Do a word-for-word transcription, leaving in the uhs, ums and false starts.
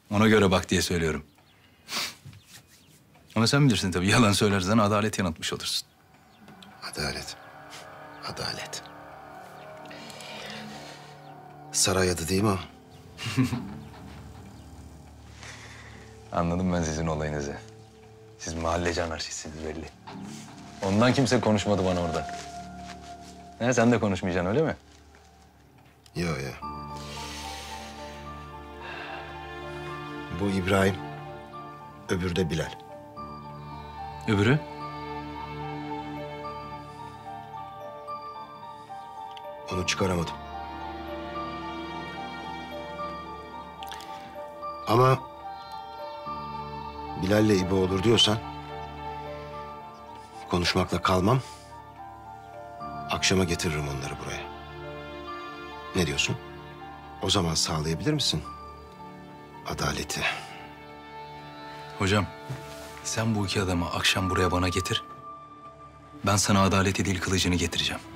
Ona göre bak diye söylüyorum. Ama sen bilirsin tabii. Yalan söylersen adalet yanıltmış olursun. Adalet. Adalet. Saray adı değil mi o? Anladım ben sizin olayınızı. Siz mahalleci anarşistsiniz belli. Ondan kimse konuşmadı bana orada. He, sen de konuşmayacaksın öyle mi? Yok ya. Bu İbrahim, öbürü de Bilal. Öbürü? Onu çıkaramadım. Ama Bilal'le İbo olur diyorsan konuşmakla kalmam. Akşama getiririm onları buraya. Ne diyorsun? O zaman sağlayabilir misin adaleti? Hocam, sen bu iki adamı akşam buraya bana getir. Ben sana adaleti değil kılıcını getireceğim.